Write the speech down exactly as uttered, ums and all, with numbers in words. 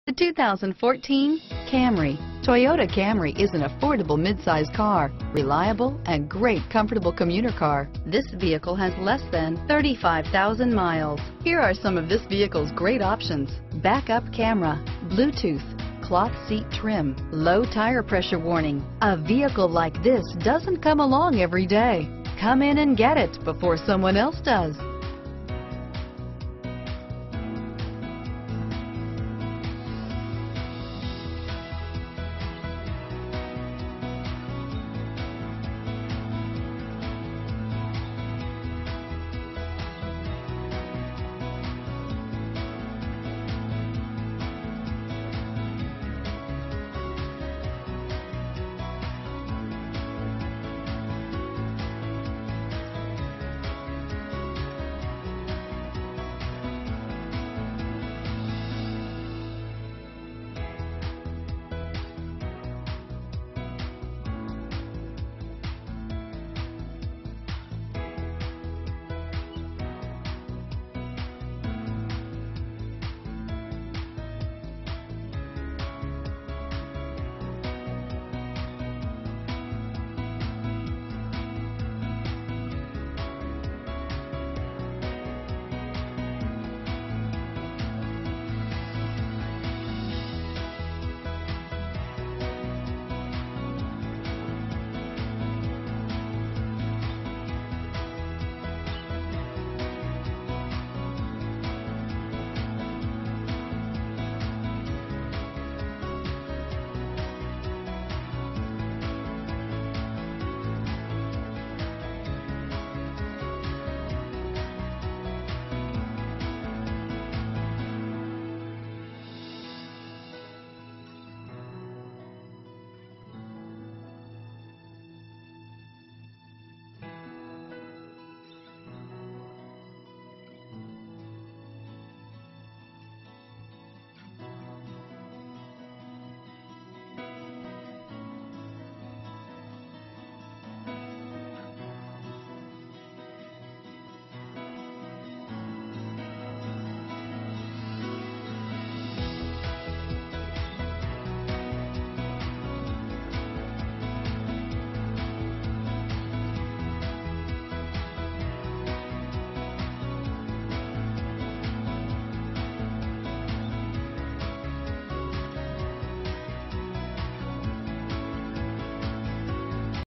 The two thousand fourteen Camry. Toyota Camry is an affordable midsize car, reliable and great comfortable commuter car. This vehicle has less than thirty-five thousand miles. Here are some of this vehicle's great options: backup camera, Bluetooth, cloth seat trim, low tire pressure warning. A vehicle like this doesn't come along every day. Come in and get it before someone else does.